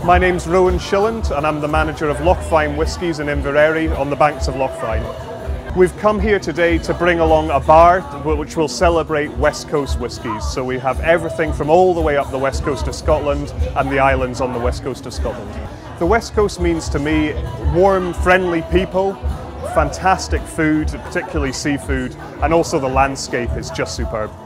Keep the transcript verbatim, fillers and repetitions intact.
My name's Rohan and I'm the manager of Loch Fyne Whiskies in Inverary on the banks of Loch Fyne. We've come here today to bring along a bar which will celebrate West Coast whiskies. So we have everything from all the way up the west coast of Scotland and the islands on the west coast of Scotland. The West Coast means to me warm, friendly people, fantastic food, particularly seafood, and also the landscape is just superb.